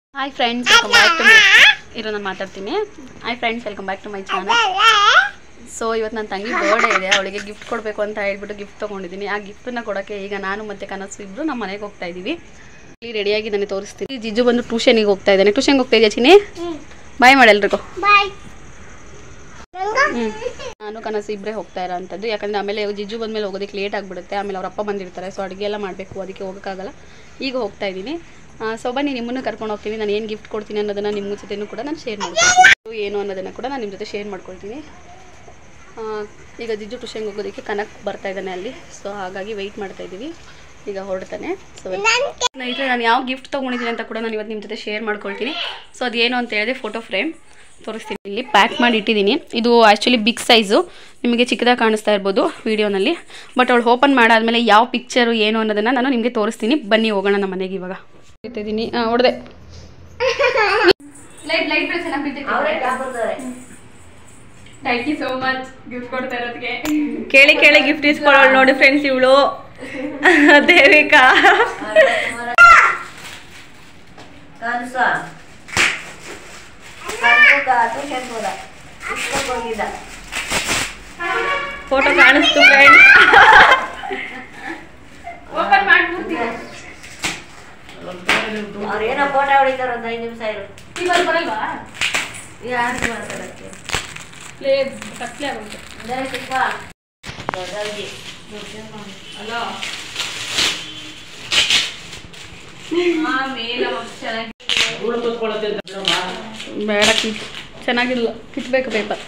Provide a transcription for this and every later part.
Hi friends, welcome back to my Hi friends, welcome back to my channel. So ಇವತ್ತು ನನ್ನ ತಂಗಿ birthday ಇದೆ. ಅವಳಿಗೆ ಗಿಫ್ಟ್ ಕೊಡಬೇಕು ಅಂತ ಹೇಳಿಬಿಟ್ಟು ಗಿಫ್ಟ್ ತಗೊಂಡಿದ್ದೀನಿ. ಆ ಗಿಫ್ಟ್ ನ ಕೊಡಕ್ಕೆ ಈಗ ನಾನು ಮತ್ತೆ ಕನಸು ಇಬ್ರು ನಮ್ಮ ಮನೆಗೆ ಹೋಗ್ತಾ ಇದೀವಿ. ಇಲ್ಲಿ ರೆಡಿ ಆಗಿ ನಾನು ತೋರಿಸ್ತೀನಿ. ಜಿಜು ಬಂದು ಟ್ಯೂಷನ್ಗೆ ಹೋಗ್ತಾ ಇದ್ದಾನೆ. ಟ್ಯೂಷನ್ಗೆ ಹೋಗ್ತಾ ಇದೆಯಾ ಚಿನಿ? ಬಾಯ್ ಮಾಡಿ ಎಲ್ರಿಗೂ. ಬಾಯ್. ನಾನು ಕನಸು ಇಬ್ಬರೇ ಹೋಗ್ತಾ ಇರೋಂಥದ್ದು. ಯಾಕಂದ್ರೆ ಆಮೇಲೆ ಜಿಜು ಬಂದ್ಮೇಲೆ ಹೋಗೋದಕ್ಕೆ ಲೇಟ್ ಆಗಿಬಿಡುತ್ತೆ. ಆಮೇಲೆ ಅವ್ರ ಅಪ್ಪ ಬಂದಿರ್ತಾರೆ. ಸೊ ಅಡುಗೆ ಎಲ್ಲ ಮಾಡಬೇಕು, ಅದಕ್ಕೆ ಹೋಗೋಕ್ಕಾಗಲ್ಲ. ಈಗ ಹೋಗ್ತಾ ಇದ್ದೀನಿ. ಸೊ ಬನ್ನಿ ನಿಮ್ಮನ್ನು ಕರ್ಕೊಂಡು ಹೋಗ್ತೀನಿ. ನಾನು ಏನು ಗಿಫ್ಟ್ ಕೊಡ್ತೀನಿ ಅನ್ನೋದನ್ನು ನಿಮ್ಮ ಜೊತೆನೂ ಕೂಡ ನಾನು ಶೇರ್ ಮಾಡ್ತೀನಿ. ಏನು ಅನ್ನೋದನ್ನು ಕೂಡ ನಾನು ನಿಮ್ಮ ಜೊತೆ ಶೇರ್ ಮಾಡ್ಕೊಳ್ತೀನಿ. ಈಗ ಜಿಜು ಟ್ಯೂಷನ್ಗೆ ಹೋಗೋದಕ್ಕೆ ಕನಕ್ ಬರ್ತಾ ಇದ್ದಾನೆ ಅಲ್ಲಿ. ಸೊ ಹಾಗಾಗಿ ವೆಯ್ಟ್ ಮಾಡ್ತಾ ಇದ್ದೀವಿ. ಈಗ ಹೊರಡ್ತಾನೆ. ಸೊ ಸ್ನೇಹಿತರೆ, ನಾನು ಯಾವ ಗಿಫ್ಟ್ ತೊಗೊಂಡಿದ್ದೀನಿ ಅಂತ ಕೂಡ ನಾನು ಇವತ್ತು ನಿಮ್ಮ ಜೊತೆ ಶೇರ್ ಮಾಡ್ಕೊಳ್ತೀನಿ. ಸೊ ಅದೇನು ಅಂತ ಹೇಳಿದ್ರೆ ಫೋಟೋ ಫ್ರೇಮ್ ತೋರಿಸ್ತೀನಿ. ಇಲ್ಲಿ ಪ್ಯಾಕ್ ಮಾಡಿ ಇಟ್ಟಿದ್ದೀನಿ. ಇದು ಆ್ಯಕ್ಚುಲಿ ಬಿಗ್ ಸೈಜು, ನಿಮಗೆ ಚಿಕ್ಕದಾಗಿ ಕಾಣಿಸ್ತಾ ಇರ್ಬೋದು ವಿಡಿಯೋನಲ್ಲಿ. ಬಟ್ ಅವಳು ಓಪನ್ ಮಾಡಾದ್ಮೇಲೆ ಯಾವ ಪಿಕ್ಚರು ಏನು ಅನ್ನೋದನ್ನು ನಾನು ನಿಮಗೆ ತೋರಿಸ್ತೀನಿ. ಬನ್ನಿ ಹೋಗೋಣ ನಮ್ಮ ಮನೆಗೆ. ಇವಾಗ ಇಟ್ಟಿದ್ದೀನಿ. ಹೊಡೆದೆ thank you so much gift ಕೊಡ್ತಾ ಇರೋದಕ್ಕೆ. ಕೇಳಿ ಕೇಳಿ ಗಿಫ್ಟ್ ಇಸ್ಕೊಳ್ಳೋಳು ನೋಡಿ ಫ್ರೆಂಡ್ಸ್ ಇವಳು ದೇವಿಕಾ. ಫೋಟೋ ಕಾಣಿಸ್ತು ಫ್ರೆಂಡ್ಸ್. ಓಪನ್ ಮಾಡ್ಬಿಡ್ತೀನಿ. ಅವ್ರೇನೋ ಫೋಟೋ ಹೊಡಿತಾರೆ. ಒಂದು 5 ನಿಮಿಷ ಇರು. ಇವಾಗ ಬರಲ್ವಾ? ಯಾರು ಮಾತಾಡಕ್ಕೆ ಕತ್ಲೆ ಆಗುತ್ತೆ. ಬೇಡ, ಚೆನ್ನಾಗಿಲ್ಲ, ಕಿತ್ಬೇಕು ಪೇಪರ್.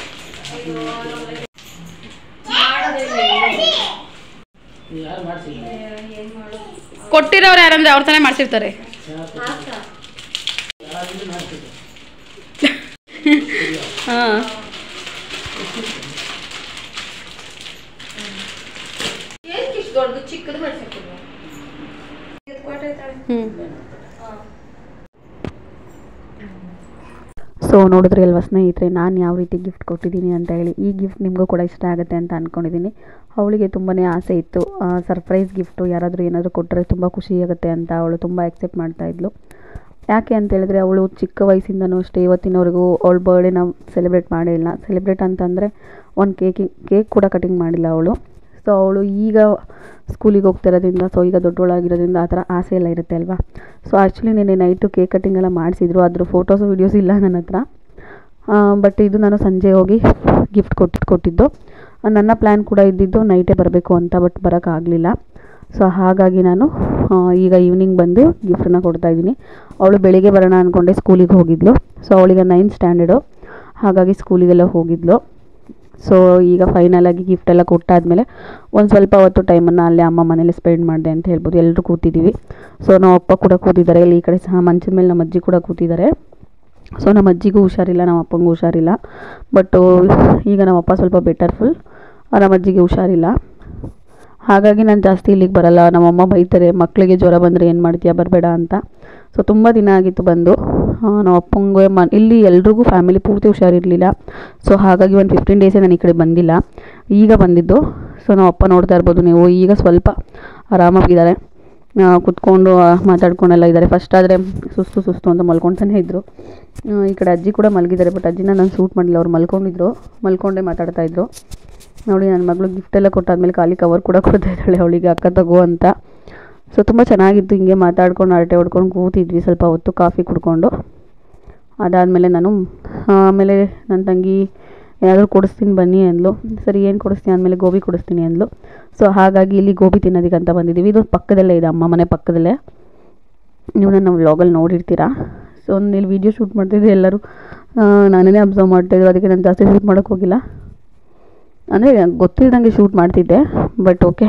ಕೊಟ್ಟಿರೋರು ಯಾರಂದ್ರೆ ಅವ್ರ ತಾನೇ ಮಾಡ್ಸಿರ್ತಾರೆ. ಹಾಂ, ಸೊ ನೋಡಿದ್ರಿ ಅಲ್ವಾ ಸ್ನೇಹಿತರೆ, ನಾನು ಯಾವ ರೀತಿ ಗಿಫ್ಟ್ ಕೊಟ್ಟಿದ್ದೀನಿ ಅಂತ ಹೇಳಿ. ಈ ಗಿಫ್ಟ್ ನಿಮಗೂ ಕೂಡ ಇಷ್ಟ ಆಗುತ್ತೆ ಅಂತ ಅಂದ್ಕೊಂಡಿದ್ದೀನಿ. ಅವಳಿಗೆ ತುಂಬಾ ಆಸೆ ಇತ್ತು, ಸರ್ಪ್ರೈಸ್ ಗಿಫ್ಟು ಯಾರಾದರೂ ಏನಾದರೂ ಕೊಟ್ಟರೆ ತುಂಬ ಖುಷಿಯಾಗುತ್ತೆ ಅಂತ. ಅವಳು ತುಂಬ ಎಕ್ಸೆಪ್ಟ್ ಮಾಡ್ತಾಯಿದ್ಲು. ಯಾಕೆ ಅಂತ ಹೇಳಿದ್ರೆ, ಅವಳು ಚಿಕ್ಕ ವಯಸ್ಸಿಂದನೂ ಅಷ್ಟೇ ಇವತ್ತಿನವರೆಗೂ ಅವಳ ಬರ್ಡೇ ನಾವು ಸೆಲೆಬ್ರೇಟ್ ಮಾಡೇ ಇಲ್ಲ. ಸೆಲೆಬ್ರೇಟ್ ಅಂತಂದರೆ ಒಂದು ಕೇಕ್ ಕೂಡ ಕಟಿಂಗ್ ಮಾಡಿಲ್ಲ ಅವಳು. ಸೊ ಅವಳು ಈಗ ಸ್ಕೂಲಿಗೆ ಹೋಗ್ತಿರೋದ್ರಿಂದ, ಸೊ ಈಗ ದೊಡ್ಡವಳಾಗಿರೋದ್ರಿಂದ ಆ ಥರ ಆಸೆ ಎಲ್ಲ ಇರುತ್ತೆ ಅಲ್ವಾ. ಸೊ ಆ್ಯಕ್ಚುಲಿ ನೆನ್ನೆ ನೈಟು ಕೇಕ್ ಕಟಿಂಗ್ ಎಲ್ಲ ಮಾಡಿಸಿದ್ರು. ಅದ್ರ ಫೋಟೋಸು ವೀಡಿಯೋಸ್ ಇಲ್ಲ ನನ್ನ ಹತ್ರ. ಬಟ್ ಇದು ನಾನು ಸಂಜೆ ಹೋಗಿ ಗಿಫ್ಟ್ ಕೊಟ್ಟಿದ್ದು. ನನ್ನ ಪ್ಲ್ಯಾನ್ ಕೂಡ ಇದ್ದಿದ್ದು ನೈಟೇ ಬರಬೇಕು ಅಂತ, ಬಟ್ ಬರೋಕ್ಕಾಗಲಿಲ್ಲ. ಸೊ ಹಾಗಾಗಿ ನಾನು ಈಗ ಈವ್ನಿಂಗ್ ಬಂದು ಗಿಫ್ಟನ್ನು ಕೊಡ್ತಾಯಿದ್ದೀನಿ. ಅವಳು ಬೆಳಿಗ್ಗೆ ಬರೋಣ ಅಂದ್ಕೊಂಡೆ, ಸ್ಕೂಲಿಗೆ ಹೋಗಿದ್ಲು. ಸೊ ಅವಳಿಗೆ 9th ಸ್ಟ್ಯಾಂಡರ್ಡು, ಹಾಗಾಗಿ ಸ್ಕೂಲಿಗೆಲ್ಲ ಹೋಗಿದ್ಲು. ಸೊ ಈಗ ಫೈನಲಾಗಿ ಗಿಫ್ಟೆಲ್ಲ ಕೊಟ್ಟಾದಮೇಲೆ ಒಂದು ಸ್ವಲ್ಪ ಹೊತ್ತು ಟೈಮನ್ನು ಅಲ್ಲೇ ಅಮ್ಮ ಮನೇಲಿ ಸ್ಪೆಂಡ್ ಮಾಡಿದೆ ಅಂತ ಹೇಳ್ಬೋದು. ಎಲ್ಲರೂ ಕೂತಿದ್ದೀವಿ. ಸೊ ನಮ್ಮ ಅಪ್ಪ ಕೂಡ ಕೂತಿದ್ದಾರೆ. ಇಲ್ಲಿ ಈ ಕಡೆ ಸಹ ಮಂಚದ ಮೇಲೆ ನಮ್ಮ ಅಜ್ಜಿ ಕೂಡ ಕೂತಿದ್ದಾರೆ. ಸೊ ನಮ್ಮ ಅಜ್ಜಿಗೂ ಹುಷಾರಿಲ್ಲ, ನಮ್ಮ ಅಪ್ಪಂಗೂ ಹುಷಾರಿಲ್ಲ. ಬಟ್ಟು ಈಗ ನಮ್ಮ ಅಪ್ಪ ಸ್ವಲ್ಪ ಬೆಟರ್ಫುಲ್, ನಮ್ಮ ಅಜ್ಜಿಗೆ ಹುಷಾರಿಲ್ಲ. ಹಾಗಾಗಿ ನಾನು ಜಾಸ್ತಿ ಇಲ್ಲಿಗೆ ಬರಲ್ಲ. ನಮ್ಮಮ್ಮ ಬೈತಾರೆ, ಮಕ್ಕಳಿಗೆ ಜ್ವರ ಬಂದರೆ ಏನು ಮಾಡ್ತೀಯಾ, ಬರಬೇಡ ಅಂತ. ಸೊ ತುಂಬ ದಿನ ಆಗಿತ್ತು ಬಂದು. ನಮ್ಮ ಅಪ್ಪಂಗೆ ಇಲ್ಲಿ ಎಲ್ರಿಗೂ ಫ್ಯಾಮಿಲಿ ಪೂರ್ತಿ ಹುಷಾರಿರಲಿಲ್ಲ. ಸೊ ಹಾಗಾಗಿ ಒಂದು 15 ಡೇಸೇ ನಾನು ಈ ಕಡೆ ಬಂದಿಲ್ಲ, ಈಗ ಬಂದಿದ್ದು. ಸೊ ನಮ್ಮ ಅಪ್ಪ ನೋಡ್ತಾ ಇರ್ಬೋದು ನೀವು, ಈಗ ಸ್ವಲ್ಪ ಆರಾಮಾಗಿದ್ದಾರೆ, ಕುತ್ಕೊಂಡು ಮಾತಾಡ್ಕೊಂಡೆಲ್ಲ ಇದ್ದಾರೆ. ಫಸ್ಟ್ ಆದರೆ ಸುಸ್ತು ಅಂತ ಮಲ್ಕೊತಾನೆ ಇದ್ದರು. ಈ ಕಡೆ ಅಜ್ಜಿ ಕೂಡ ಮಲಗಿದ್ದಾರೆ. ಬಟ್ ಅಜ್ಜಿನ ನಾನು ಸೂಟ್ ಮಾಡಲಿಲ್ಲ, ಅವ್ರು ಮಲ್ಕೊಂಡೇ ಮಾತಾಡ್ತಾಯಿದ್ರು. ನೋಡಿ, ನನ್ನ ಮಗಳು ಗಿಫ್ಟೆಲ್ಲ ಕೊಟ್ಟಾದ್ಮೇಲೆ ಖಾಲಿ ಕವರ್ ಕೂಡ ಕೊಡ್ತಾ ಇದ್ದಾಳೆ ಅವಳಿಗೆ, ಅಕ್ಕ ತಗೋ ಅಂತ. ಸೊ ತುಂಬ ಚೆನ್ನಾಗಿತ್ತು. ಹಿಂಗೆ ಮಾತಾಡ್ಕೊಂಡು ಹರಟೆ ಹೊಡ್ಕೊಂಡು ಕೂತಿದ್ವಿ ಸ್ವಲ್ಪ ಹೊತ್ತು, ಕಾಫಿ ಕುಡ್ಕೊಂಡು. ಅದಾದಮೇಲೆ ನಾನು ಆಮೇಲೆ ನನ್ನ ತಂಗಿ ಏನಾದರೂ ಕೊಡಿಸ್ತೀನಿ ಬನ್ನಿ ಅಂದ್ಲು. ಸರಿ, ಏನು ಕೊಡಿಸ್ತೀನಿ ಅಂದಮೇಲೆ ಗೋಬಿ ಕೊಡಿಸ್ತೀನಿ ಅಂದ್ಲು. ಸೊ ಹಾಗಾಗಿ ಇಲ್ಲಿ ಗೋಬಿ ತಿನ್ನೋದಕ್ಕೆ ಅಂತ ಬಂದಿದ್ದೀವಿ. ಇದು ಪಕ್ಕದಲ್ಲೇ ಇದೆ, ಅಮ್ಮ ಮನೆ ಪಕ್ಕದಲ್ಲೇ. ನೀವು ನನ್ನ ವ್ಲಾಗಲ್ಲಿ ನೋಡಿರ್ತೀರಾ. ಸೊ ಇಲ್ಲಿ ವೀಡಿಯೋ ಶೂಟ್ ಮಾಡ್ತಿದ್ದೆ, ಎಲ್ಲರೂ ನಾನೇ ಅಬ್ಸರ್ವ್ ಮಾಡ್ತಾಯಿದ್ರು. ಅದಕ್ಕೆ ನಾನು ಜಾಸ್ತಿ ಶೂಟ್ ಮಾಡೋಕ್ಕೆ ಹೋಗಿಲ್ಲ. ಅಂದರೆ ಗೊತ್ತಿಲ್ದಂಗೆ ಶೂಟ್ ಮಾಡ್ತಿದ್ದೆ. ಬಟ್ ಓಕೆ,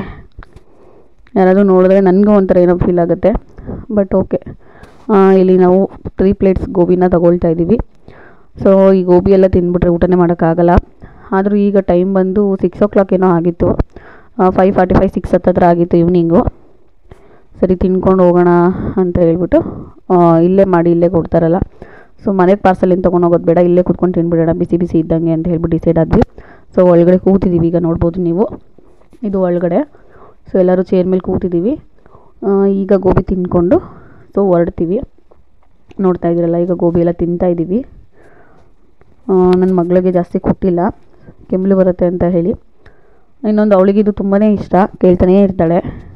ಯಾರಾದರೂ ನೋಡಿದ್ರೆ ನನಗೂ ಒಂಥರ ಏನೋ ಫೀಲ್ ಆಗುತ್ತೆ. ಬಟ್ ಓಕೆ, ಇಲ್ಲಿ ನಾವು 3 ಪ್ಲೇಟ್ಸ್ ಗೋಬಿನ ತಗೊಳ್ತಾ ಇದ್ದೀವಿ. ಸೊ ಈ ಗೋಬಿ ಎಲ್ಲ ತಿಂದ್ಬಿಟ್ರೆ ಊಟನೇ ಮಾಡೋಕ್ಕಾಗಲ್ಲ. ಆದರೂ ಈಗ ಟೈಮ್ ಬಂದು 6 o'clock ಏನೋ ಆಗಿತ್ತು, 5:45 6 ಹತ್ತಿರ ಆಗಿತ್ತು ಈವ್ನಿಂಗು. ಸರಿ, ತಿನ್ಕೊಂಡು ಹೋಗೋಣ ಅಂತ ಹೇಳ್ಬಿಟ್ಟು ಇಲ್ಲೇ ಕೊಡ್ತಾರಲ್ಲ. ಸೊ ಮನೆಗೆ ಪಾರ್ಸಲಿಂದ ತೊಗೊಂಡು ಹೋಗೋದು ಬೇಡ, ಇಲ್ಲೇ ಕೂತ್ಕೊಂಡು ತಿನ್ಬಿಡೋಣ ಬಿಸಿ ಬಿಸಿ ಇದ್ದಂಗೆ ಅಂತ ಹೇಳ್ಬಿಟ್ಟು ಡಿಸೈಡ್ ಆದ್ವಿ. ಸೊ ಒಳಗಡೆ ಕೂತಿದ್ದೀವಿ. ಈಗ ನೋಡ್ಬೋದು ನೀವು, ಇದು ಒಳಗಡೆ. ಸೊ ಎಲ್ಲರೂ ಚೇರ್ ಮೇಲೆ ಕೂತಿದ್ದೀವಿ. ಈಗ ಗೋಬಿ ತಿಂದ್ಕೊಂಡು ಸೊ ಹೊರಡ್ತೀವಿ. ನೋಡ್ತಾ ಇದ್ದೀರಲ್ಲ, ಈಗ ಗೋಬಿ ಎಲ್ಲ ತಿಂತಾ ಇದ್ದೀವಿ. ನನ್ನ ಮಗಳಿಗೆ ಜಾಸ್ತಿ ಕೊಟ್ಟಿಲ್ಲ, ಕೆಮ್ಮಲು ಬರುತ್ತೆ ಅಂತ ಹೇಳಿ. ಇನ್ನೊಂದು ಅವಳಿಗೆ ಇದು ತುಂಬಾ ಇಷ್ಟ, ಕೇಳ್ತಾನೇ ಇರ್ತಾಳೆ.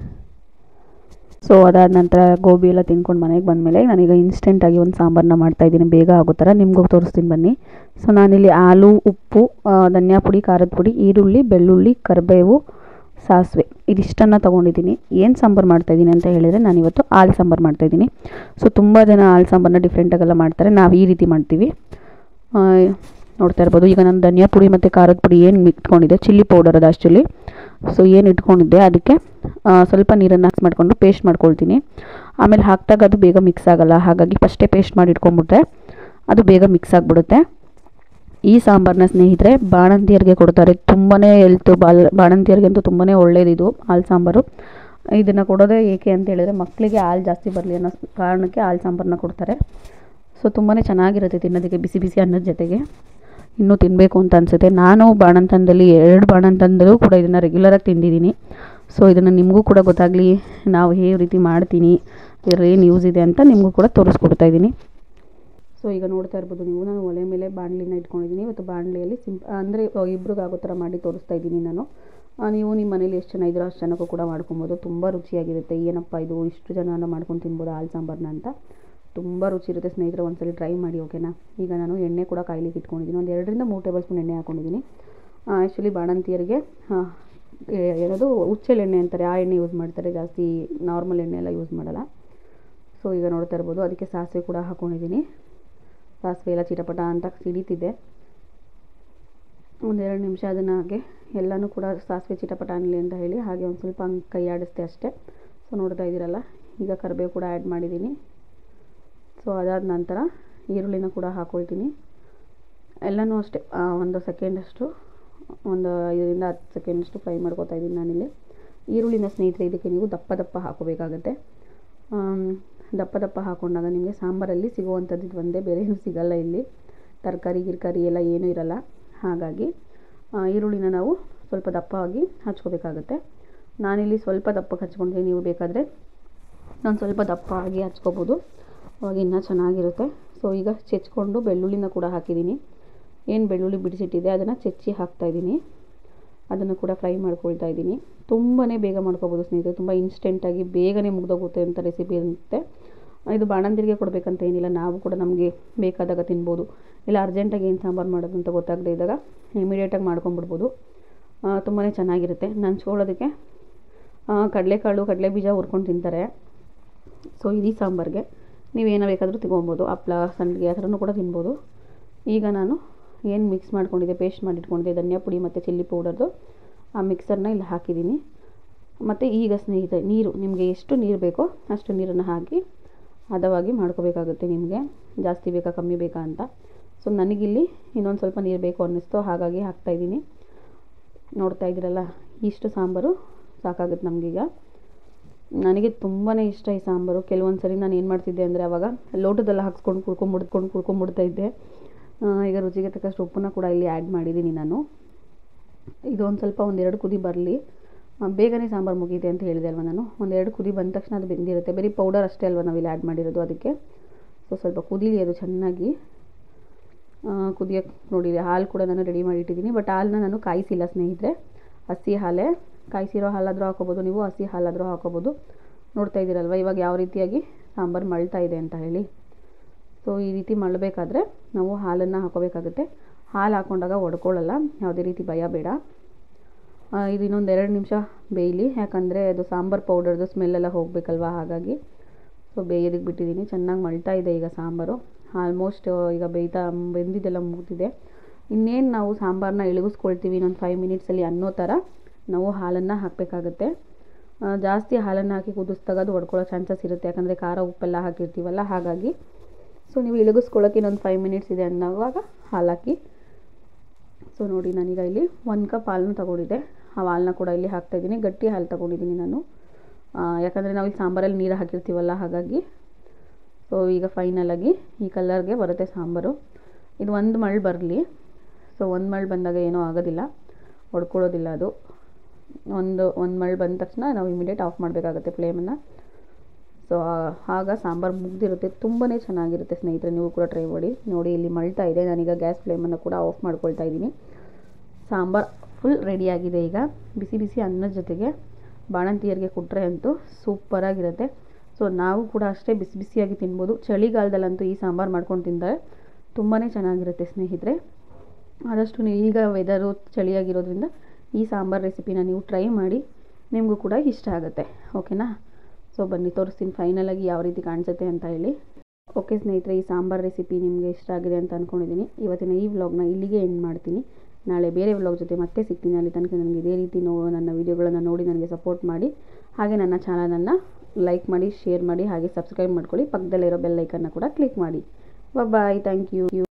ಸೊ ಅದಾದ ನಂತರ ಗೋಬಿ ಎಲ್ಲ ತಿನ್ಕೊಂಡು ಮನೆಗೆ ಬಂದಮೇಲೆ ನಾನೀಗ ಇನ್ಸ್ಟೆಂಟಾಗಿ ಒಂದು ಸಾಂಬಾರನ್ನ ಮಾಡ್ತಾಯಿದ್ದೀನಿ, ಬೇಗ ಆಗೋ ಥರ. ನಿಮಗೂ ತೋರಿಸ್ತೀನಿ ಬನ್ನಿ. ಸೊ ನಾನಿಲ್ಲಿ ಆಲೂ, ಉಪ್ಪು, ಧನಿಯಾ ಪುಡಿ, ಖಾರದ ಪುಡಿ, ಈರುಳ್ಳಿ, ಬೆಳ್ಳುಳ್ಳಿ, ಕರಿಬೇವು, ಸಾಸಿವೆ ಇದಿಷ್ಟನ್ನು ತೊಗೊಂಡಿದ್ದೀನಿ. ಏನು ಸಾಂಬಾರು ಮಾಡ್ತಾಯಿದ್ದೀನಿ ಅಂತ ಹೇಳಿದರೆ, ನಾನಿವತ್ತು ಹಾಲು ಸಾಂಬಾರು ಮಾಡ್ತಾಯಿದ್ದೀನಿ. ಸೊ ತುಂಬ ಜನ ಹಾಲು ಸಾಂಬಾರನ್ನ ಡಿಫ್ರೆಂಟಾಗೆಲ್ಲ ಮಾಡ್ತಾರೆ, ನಾವು ಈ ರೀತಿ ಮಾಡ್ತೀವಿ. ನೋಡ್ತಾ ಇರ್ಬೋದು. ಈಗ ನಾನು ಧನಿಯಾ ಪುಡಿ ಮತ್ತು ಖಾರದ ಪುಡಿ ಏನು ಇಟ್ಕೊಂಡಿದ್ದೆ, ಚಿಲ್ಲಿ ಪೌಡರ್ ಅದು ಆ್ಯಕ್ಚುಲಿ. ಸೊ ಏನು ಇಟ್ಕೊಂಡಿದ್ದೆ ಅದಕ್ಕೆ ಸ್ವಲ್ಪ ನೀರನ್ನು ಮಿಕ್ಸ್ ಮಾಡಿಕೊಂಡು ಪೇಸ್ಟ್ ಮಾಡ್ಕೊಳ್ತೀನಿ. ಆಮೇಲೆ ಹಾಕಿದಾಗ ಅದು ಬೇಗ ಮಿಕ್ಸ್ ಆಗೋಲ್ಲ, ಹಾಗಾಗಿ ಫಸ್ಟೇ ಪೇಸ್ಟ್ ಮಾಡಿ ಇಟ್ಕೊಂಡ್ಬಿಟ್ರೆ ಅದು ಬೇಗ ಮಿಕ್ಸ್ ಆಗಿಬಿಡುತ್ತೆ. ಈ ಸಾಂಬಾರನ್ನ ಸ್ನೇಹಿತರೆ ಬಾಣಂತಿಯರಿಗೆ ಕೊಡ್ತಾರೆ, ತುಂಬಾ ಹೆಲ್ತು. ಬಾಣಂತಿಯರಿಗಂತೂ ತುಂಬಾ ಒಳ್ಳೇದಿದು ಹಾಲು ಸಾಂಬಾರು. ಇದನ್ನು ಕೊಡೋದೇ ಏಕೆ ಅಂತ ಹೇಳಿದ್ರೆ, ಮಕ್ಕಳಿಗೆ ಹಾಲು ಜಾಸ್ತಿ ಬರಲಿ ಅನ್ನೋ ಕಾರಣಕ್ಕೆ ಹಾಲು ಸಾಂಬಾರನ್ನ ಕೊಡ್ತಾರೆ. ಸೊ ತುಂಬಾ ಚೆನ್ನಾಗಿರುತ್ತೆ ತಿನ್ನೋದಕ್ಕೆ, ಬಿಸಿ ಬಿಸಿ ಅನ್ನದ ಜೊತೆಗೆ. ಇನ್ನೂ ತಿನ್ನಬೇಕು ಅಂತ ಅನಿಸುತ್ತೆ. ನಾನು ಬಾಣಂತನದಲ್ಲಿ 2 ಬಾಣಂತನದಲ್ಲೂ ಕೂಡ ಇದನ್ನು ರೆಗ್ಯುಲರಾಗಿ ತಿಂದಿದ್ದೀನಿ. ಸೊ ಇದನ್ನು ನಿಮಗೂ ಕೂಡ ಗೊತ್ತಾಗಲಿ, ನಾವು ಯಾವ ರೀತಿ ಮಾಡ್ತೀನಿ, ಏನು ಯೂಸ್ ಇದೆ ಅಂತ ನಿಮಗೂ ಕೂಡ ತೋರಿಸ್ಕೊಡ್ತಾ ಇದ್ದೀನಿ. ಸೊ ಈಗ ನೋಡ್ತಾ ಇರ್ಬೋದು ನೀವು, ನಾನು ಒಲೆ ಮೇಲೆ ಬಾಣಲಿನ ಇಟ್ಕೊಂಡಿದ್ದೀನಿ. ಇವತ್ತು ಬಾಣಲಿಯಲ್ಲಿ ಅಂದರೆ ಇಬ್ರಿಗಾಗೋ ಥರ ಮಾಡಿ ತೋರಿಸ್ತಾ ಇದ್ದೀನಿ ನಾನು. ನೀವು ನಿಮ್ಮ ಮನೇಲಿ ಎಷ್ಟು ಜನ ಇದ್ರೋ ಅಷ್ಟು ಜನಕ್ಕೂ ಕೂಡ ಮಾಡ್ಕೊಬೋದು. ತುಂಬ ರುಚಿಯಾಗಿರುತ್ತೆ. ಏನಪ್ಪ ಇದು ಇಷ್ಟು ಜನ ಮಾಡ್ಕೊಂಡು ತಿನ್ಬೋದು ಹಾಲು ಸಾಂಬಾರನ್ನ ಅಂತ. ತುಂಬ ರುಚಿ ಇರುತ್ತೆ ಸ್ನೇಹಿತರೆ, ಒಂದ್ಸಲ ಟ್ರೈ ಮಾಡಿ, ಓಕೆನಾ. ಈಗ ನಾನು ಎಣ್ಣೆ ಕೂಡ ಕಾಯ್ಲಿಕ್ಕೆ ಇಟ್ಕೊಂಡಿದ್ದೀನಿ. ಒಂದು 2 ರಿಂದ 3 ಟೇಬಲ್ ಸ್ಪೂನ್ ಎಣ್ಣೆ ಹಾಕ್ಕೊಂಡಿದ್ದೀನಿ. ಆ್ಯಕ್ಚುಲಿ ಬಾಣಂತಿಯರಿಗೆ ಏನದು ಹುಚ್ಚೆಳ್ಳೆಣ್ಣೆ ಅಂತಾರೆ, ಆ ಎಣ್ಣೆ ಯೂಸ್ ಮಾಡ್ತಾರೆ, ಜಾಸ್ತಿ ನಾರ್ಮಲ್ ಎಣ್ಣೆ ಎಲ್ಲ ಯೂಸ್ ಮಾಡಲ್ಲ. ಸೊ ಈಗ ನೋಡ್ತಾ ಇರ್ಬೋದು, ಅದಕ್ಕೆ ಸಾಸಿವೆ ಕೂಡ ಹಾಕ್ಕೊಂಡಿದ್ದೀನಿ. ಸಾಸಿವೆ ಎಲ್ಲ ಚಿಟಪಟ ಅಂತ ಸಿಡಿತಿದೆ. ಒಂದು 2 ನಿಮಿಷ ಅದನ್ನು ಹಾಗೆ ಎಲ್ಲನೂ ಕೂಡ ಸಾಸಿವೆ ಚಿಟಪಟ ಅನ್ನಲಿ ಅಂತ ಹೇಳಿ ಹಾಗೆ ಒಂದು ಸ್ವಲ್ಪ ಕೈ ಆಡಿಸ್ದೆ ಅಷ್ಟೇ. ಸೊ ನೋಡ್ತಾ ಇದ್ದೀರಲ್ಲ, ಈಗ ಕರಿಬೇವು ಕೂಡ ಆ್ಯಡ್ ಮಾಡಿದ್ದೀನಿ. ಸೊ ಅದಾದ ನಂತರ ಈರುಳ್ಳಿನ ಕೂಡ ಹಾಕ್ಕೊಳ್ತೀನಿ. ಎಲ್ಲನೂ ಅಷ್ಟೇ ಒಂದು ಸೆಕೆಂಡಷ್ಟು, ಒಂದು 5 ರಿಂದ 10 ಸೆಕೆಂಡಷ್ಟು ಫ್ರೈ ಮಾಡ್ಕೊತಾ ಇದ್ದೀನಿ ನಾನಿಲ್ಲಿ. ಈರುಳ್ಳಿನ ಸ್ನೇಹಿತರೆ ಇದಕ್ಕೆ ನೀವು ದಪ್ಪ ದಪ್ಪ ಹಾಕೋಬೇಕಾಗತ್ತೆ. ದಪ್ಪ ದಪ್ಪ ಹಾಕ್ಕೊಂಡಾಗ ನಿಮಗೆ ಸಾಂಬಾರಲ್ಲಿ ಸಿಗುವಂಥದ್ದು ಇದು ಒಂದೇ, ಬೇರೆ ಏನೂ ಸಿಗಲ್ಲ ಇಲ್ಲಿ. ತರಕಾರಿ ಗಿರ್ಕಾರಿ ಎಲ್ಲ ಏನೂ ಇರಲ್ಲ. ಹಾಗಾಗಿ ಈರುಳ್ಳಿನ ನಾವು ಸ್ವಲ್ಪ ದಪ್ಪವಾಗಿ ಹಚ್ಕೋಬೇಕಾಗತ್ತೆ. ನಾನಿಲ್ಲಿ ಸ್ವಲ್ಪ ದಪ್ಪಕ್ಕೆ ಹಚ್ಕೊಂಡ್ರೆ, ನೀವು ಬೇಕಾದರೆ ನಾನು ಸ್ವಲ್ಪ ದಪ್ಪ ಆಗಿ ಹಚ್ಕೋಬೋದು, ಅವಾಗ ಇನ್ನೂ ಚೆನ್ನಾಗಿರುತ್ತೆ. ಸೊ ಈಗ ಚೆಚ್ಕೊಂಡು ಬೆಳ್ಳುಳ್ಳಿನ ಕೂಡ ಹಾಕಿದ್ದೀನಿ. ಏನು ಬೆಳ್ಳುಳ್ಳಿ ಬಿಡಿಸಿಟ್ಟಿದೆ ಅದನ್ನು ಚೆಚ್ಚಿ ಹಾಕ್ತಾಯಿದ್ದೀನಿ. ಅದನ್ನು ಕೂಡ ಫ್ರೈ ಮಾಡ್ಕೊಳ್ತಾ ಇದ್ದೀನಿ. ತುಂಬಾ ಬೇಗ ಮಾಡ್ಕೋಬೋದು ಸ್ನೇಹಿತರೆ, ತುಂಬ ಇನ್ಸ್ಟೆಂಟಾಗಿ ಬೇಗನೆ ಮುಗ್ದೋಗುತ್ತೆ ಅಂತ ರೆಸಿಪಿ ಇರುತ್ತೆ. ಇದು ಬಾಣಂತಿರಿಗೆ ಕೊಡಬೇಕಂತ ಏನಿಲ್ಲ, ನಾವು ಕೂಡ ನಮಗೆ ಬೇಕಾದಾಗ ತಿನ್ಬೋದು. ಇಲ್ಲ ಅರ್ಜೆಂಟಾಗಿ ಏನು ಸಾಂಬಾರು ಮಾಡೋದು ಅಂತ ಗೊತ್ತಾಗದೇ ಇದ್ದಾಗ ಇಮಿಡಿಯೇಟಾಗಿ ಮಾಡ್ಕೊಂಬಿಡ್ಬೋದು. ತುಂಬಾ ಚೆನ್ನಾಗಿರುತ್ತೆ. ನಂಚ್ಕೊಳ್ಳೋದಕ್ಕೆ ಕಡಲೆಕಾಳು, ಕಡಲೆ ಬೀಜ ಹುರ್ಕೊಂಡು ತಿಂತಾರೆ. ಸೊ ಈ ಸಾಂಬಾರಿಗೆ ನೀವೇನೋ ಬೇಕಾದರೂ ತೊಗೊಬೋದು, ಹಪ್ಳ, ಸಂಡಿಗೆ ಆ ಥರನೂ ಕೂಡ ತಿನ್ಬೋದು. ಈಗ ನಾನು ಏನು ಮಿಕ್ಸ್ ಮಾಡ್ಕೊಂಡಿದ್ದೆ, ಪೇಸ್ಟ್ ಮಾಡಿಟ್ಕೊಂಡಿದ್ದೆ ಧನಿಯಾ ಪುಡಿ ಮತ್ತು ಚಿಲ್ಲಿ ಪೌಡರ್ದು, ಆ ಮಿಕ್ಸರ್ನ ಇಲ್ಲಿ ಹಾಕಿದ್ದೀನಿ. ಮತ್ತು ಈಗ ಸ್ನೇಹಿತರೆ ನೀರು, ನಿಮಗೆ ಎಷ್ಟು ನೀರು ಬೇಕೋ ಅಷ್ಟು ನೀರನ್ನು ಹಾಕಿ ಹದವಾಗಿ ಮಾಡ್ಕೋಬೇಕಾಗುತ್ತೆ. ನಿಮಗೆ ಜಾಸ್ತಿ ಬೇಕಾ ಕಮ್ಮಿ ಬೇಕಾ ಅಂತ. ಸೊ ನನಗಿಲ್ಲಿ ಇನ್ನೊಂದು ಸ್ವಲ್ಪ ನೀರು ಬೇಕು ಅನ್ನಿಸ್ತು, ಹಾಗಾಗಿ ಹಾಕ್ತಾಯಿದ್ದೀನಿ. ನೋಡ್ತಾ ಇದ್ದೀರಲ್ಲ, ಇಷ್ಟು ಸಾಂಬಾರು ಸಾಕಾಗುತ್ತೆ ನಮಗೀಗ. ನನಗೆ ತುಂಬಾ ಇಷ್ಟ ಈ ಸಾಂಬಾರು. ಕೆಲವೊಂದು ಸರಿ ನಾನು ಏನು ಮಾಡ್ತಿದ್ದೆ ಅಂದರೆ, ಆವಾಗ ಲೋಟದೆಲ್ಲ ಹಾಕ್ಸ್ಕೊಂಡು ಕುಡ್ಕೊಂಬಿಡ್ತಾ ಇದ್ದೆ. ಈಗ ರುಚಿಗೆ ತಕ್ಕಷ್ಟು ಉಪ್ಪನ್ನ ಕೂಡ ಇಲ್ಲಿ ಆ್ಯಡ್ ಮಾಡಿದ್ದೀನಿ ನಾನು. ಇದೊಂದು ಸ್ವಲ್ಪ 1-2 ಕುದಿ ಬರಲಿ, ಬೇಗನೆ ಸಾಂಬಾರು ಮುಗಿದೆ ಅಂತ ಹೇಳಿದೆ ಅಲ್ವ ನಾನು. 1-2 ಕುದಿ ಬಂದ ತಕ್ಷಣ ಅದು ಬೆಂದಿರುತ್ತೆ. ಬರೀ ಪೌಡರ್ ಅಷ್ಟೇ ಅಲ್ವ ನಾವಿಲ್ಲಿ ಆ್ಯಡ್ ಮಾಡಿರೋದು ಅದಕ್ಕೆ. ಸೊ ಸ್ವಲ್ಪ ಕುದೀಲಿ ಅದು ಚೆನ್ನಾಗಿ. ಕುದಿಯೋಕ್ಕೆ ನೋಡಿ, ಹಾಲು ಕೂಡ ನಾನು ರೆಡಿ ಮಾಡಿ ಇಟ್ಟಿದ್ದೀನಿ. ಬಟ್ ಹಾಲನ್ನ ನಾನು ಕಾಯಿಸಿಲ್ಲ ಸ್ನೇಹಿತರೆ, ಹಸಿ ಹಾಲೇ. ಕಾಯಿಸಿರೋ ಹಾಲಾದರೂ ಹಾಕೋಬೋದು ನೀವು, ಹಸಿ ಹಾಲಾದರೂ ಹಾಕೋಬೋದು. ನೋಡ್ತಾ ಇದ್ದೀರಲ್ವ ಇವಾಗ ಯಾವ ರೀತಿಯಾಗಿ ಸಾಂಬಾರು ಮಳ್ತಾ ಇದೆ ಅಂತ ಹೇಳಿ. ಸೊ ಈ ರೀತಿ ಮಳ್ಳಬೇಕಾದ್ರೆ ನಾವು ಹಾಲನ್ನು ಹಾಕೋಬೇಕಾಗುತ್ತೆ. ಹಾಲು ಹಾಕ್ಕೊಂಡಾಗ ಒಡ್ಕೊಳ್ಳಲ್ಲ, ಯಾವುದೇ ರೀತಿ ಭಯ ಬೇಡ. ಇದು ಇನ್ನೊಂದು 2 ನಿಮಿಷ ಬೇಯಲಿ, ಯಾಕಂದರೆ ಅದು ಸಾಂಬಾರು ಪೌಡರ್ದು ಸ್ಮೆಲ್ಲೆಲ್ಲ ಹೋಗಬೇಕಲ್ವ, ಹಾಗಾಗಿ. ಸೊ ಬೇಯೋದಕ್ಕೆ ಬಿಟ್ಟಿದ್ದೀನಿ. ಚೆನ್ನಾಗಿ ಮಳ್ತಾ ಇದೆ ಈಗ ಸಾಂಬಾರು. ಆಲ್ಮೋಸ್ಟ್ ಈಗ ಬೆಂದಿದ್ದೆಲ್ಲ ಮುಗಿದಿದೆ. ಇನ್ನೇನು ನಾವು ಸಾಂಬಾರನ್ನ ಇಳಿಸ್ಕೊಳ್ತೀವಿ ಇನ್ನೊಂದು 5 ಮಿನಿಟ್ಸಲ್ಲಿ ಅನ್ನೋ ಥರ ನಾವು ಹಾಲನ್ನು ಹಾಕಬೇಕಾಗತ್ತೆ. ಜಾಸ್ತಿ ಹಾಲನ್ನು ಹಾಕಿ ಕುದಿಸ್ದಾಗ ಅದು ಒಡ್ಕೊಳ್ಳೋ ಚಾನ್ಸಸ್ ಇರುತ್ತೆ, ಯಾಕಂದರೆ ಖಾರ ಉಪ್ಪೆಲ್ಲ ಹಾಕಿರ್ತೀವಲ್ಲ, ಹಾಗಾಗಿ. ಸೊ ನೀವು ಇಳಿಸ್ಕೊಳ್ಳೋಕೆ ಇನ್ನೊಂದು 5 ಮಿನಿಟ್ಸ್ ಇದೆ ಅನ್ನೋವಾಗ ಹಾಲು ಹಾಕಿ. ಸೊ ನೋಡಿ, ನಾನೀಗ ಇಲ್ಲಿ 1 ಕಪ್ ಹಾಲನ್ನು ತೊಗೊಂಡಿದ್ದೆ, ಆ ಹಾಲನ್ನ ಕೂಡ ಇಲ್ಲಿ ಹಾಕ್ತಾಯಿದ್ದೀನಿ. ಗಟ್ಟಿ ಹಾಲು ತೊಗೊಂಡಿದ್ದೀನಿ ನಾನು, ಯಾಕಂದರೆ ನಾವು ಈ ಸಾಂಬಾರಲ್ಲಿ ನೀರು ಹಾಕಿರ್ತೀವಲ್ಲ, ಹಾಗಾಗಿ. ಸೊ ಈಗ ಫೈನಲಾಗಿ ಈ ಕಲರ್ಗೆ ಬರುತ್ತೆ ಸಾಂಬಾರು. ಇದು 1 ಮಳ್ಳು ಬರಲಿ. ಸೊ 1 ಮಳ್ಳು ಬಂದಾಗ ಏನೂ ಆಗೋದಿಲ್ಲ, ಹೊಡ್ಕೊಳ್ಳೋದಿಲ್ಲ ಅದು. ಒಂದು ಮಳ್ಳು ಬಂದ ತಕ್ಷಣ ನಾವು ಇಮಿಡಿಯೇಟ್ ಆಫ್ ಮಾಡಬೇಕಾಗತ್ತೆ ಫ್ಲೇಮನ್ನು. ಸೊ ಆಗ ಸಾಂಬಾರು ಮುಗ್ದಿರುತ್ತೆ. ತುಂಬಾ ಚೆನ್ನಾಗಿರುತ್ತೆ ಸ್ನೇಹಿತರೆ, ನೀವು ಕೂಡ ಟ್ರೈ ಮಾಡಿ. ನೋಡಿ ಇಲ್ಲಿ ಮಳ್ತಾ ಇದೆ, ನಾನೀಗ ಗ್ಯಾಸ್ ಫ್ಲೇಮನ್ನು ಕೂಡ ಆಫ್ ಮಾಡ್ಕೊಳ್ತಾ ಇದ್ದೀನಿ. ಸಾಂಬಾರು ಫುಲ್ ರೆಡಿಯಾಗಿದೆ. ಈಗ ಬಿಸಿ ಬಿಸಿ ಅನ್ನದ ಜೊತೆಗೆ ಬಾಣಂತಿಯರಿಗೆ ಕೊಟ್ಟರೆ ಅಂತೂ ಸೂಪರಾಗಿರುತ್ತೆ. ಸೊ ನಾವು ಕೂಡ ಅಷ್ಟೇ ಬಿಸಿ ಬಿಸಿಯಾಗಿ ತಿನ್ಬೋದು. ಚಳಿಗಾಲದಲ್ಲಂತೂ ಈ ಸಾಂಬಾರು ಮಾಡ್ಕೊಂಡು ತಿಂದರೆ ತುಂಬಾ ಚೆನ್ನಾಗಿರುತ್ತೆ ಸ್ನೇಹಿತರೆ. ಆದಷ್ಟು ನೀವು ಈಗ ವೆದರು ಚಳಿಯಾಗಿರೋದ್ರಿಂದ ಈ ಸಾಂಬಾರು ರೆಸಿಪಿನ ನೀವು ಟ್ರೈ ಮಾಡಿ, ನಿಮಗೂ ಕೂಡ ಇಷ್ಟ ಆಗುತ್ತೆ. ಓಕೆನಾ? ಸೊ ಬನ್ನಿ ತೋರಿಸ್ತೀನಿ ಫೈನಲಾಗಿ ಯಾವ ರೀತಿ ಕಾಣಿಸುತ್ತೆ ಅಂತ ಹೇಳಿ. ಓಕೆ ಸ್ನೇಹಿತರೆ, ಈ ಸಾಂಬಾರು ರೆಸಿಪಿ ನಿಮಗೆ ಇಷ್ಟ ಆಗಿದೆ ಅಂತ ಅಂದ್ಕೊಂಡಿದ್ದೀನಿ. ಇವತ್ತಿನ ಈ ವ್ಲಾಗ್ನ ಇಲ್ಲಿಗೆ ಎಂಡ್ ಮಾಡ್ತೀನಿ. ನಾಳೆ ಬೇರೆ ವ್ಲಾಗ್ ಜೊತೆ ಮತ್ತೆ ಸಿಗ್ತೀನಿ. ಅಲ್ಲಿ ತನಕ ನನಗೆ ಇದೇ ರೀತಿ ನನ್ನ ವೀಡಿಯೋಗಳನ್ನು ನೋಡಿ ನನಗೆ ಸಪೋರ್ಟ್ ಮಾಡಿ. ಹಾಗೆ ನನ್ನ ಚಾನಲನ್ನು ಲೈಕ್ ಮಾಡಿ, ಶೇರ್ ಮಾಡಿ, ಹಾಗೆ ಸಬ್ಸ್ಕ್ರೈಬ್ ಮಾಡ್ಕೊಳ್ಳಿ. ಪಕ್ಕದಲ್ಲಿರೋ ಬೆಲ್ ಐಕನ್ನ ಕೂಡ ಕ್ಲಿಕ್ ಮಾಡಿ. Bye, thank you.